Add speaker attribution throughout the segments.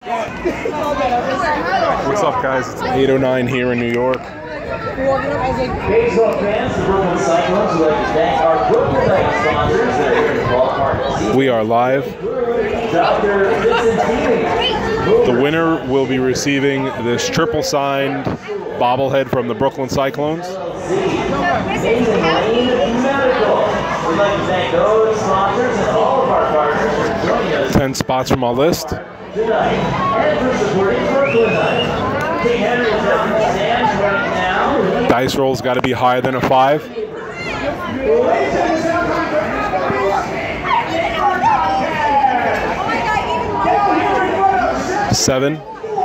Speaker 1: What's up, guys? It's 8:09 here in New York.
Speaker 2: Baseball fans, the Brooklyn Cyclones would like to thank our Brooklyn Night sponsors that are here in the ballpark.
Speaker 1: We are live.
Speaker 2: Dr. Vincent Keating.
Speaker 1: The winner will be receiving this triple signed bobblehead from the Brooklyn Cyclones.
Speaker 2: Amazing Lane Medical. We'd like to thank those sponsors and all of our partners for joining us
Speaker 1: 10 spots from our list.
Speaker 2: tonight and for supporting Brooklyn Night. King Henry is at the stands right now.
Speaker 1: Dice roll's got to be higher than a 5. 7.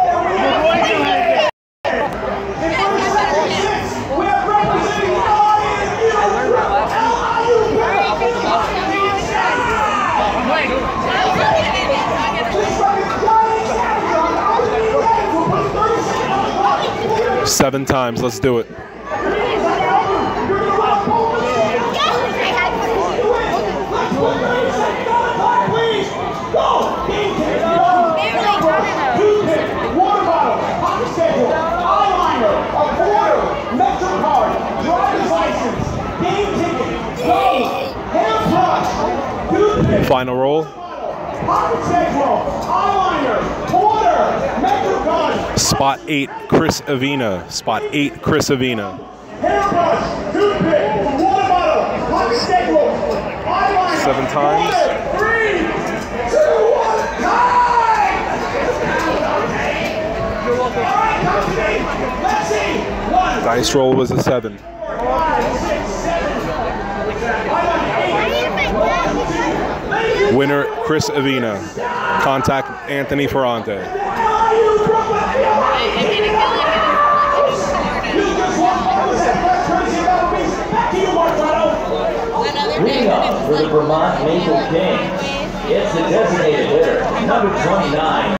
Speaker 1: Seven times. Let's do it. Final roll. Spot 8, Chris Avina. Spot 8, Chris Avina. 7 times. Dice roll was a 7. Winner, Chris Avina. Contact Anthony Ferrante.
Speaker 2: Leading up for the Vermont Maple Kings, it's the designated hitter, number 29.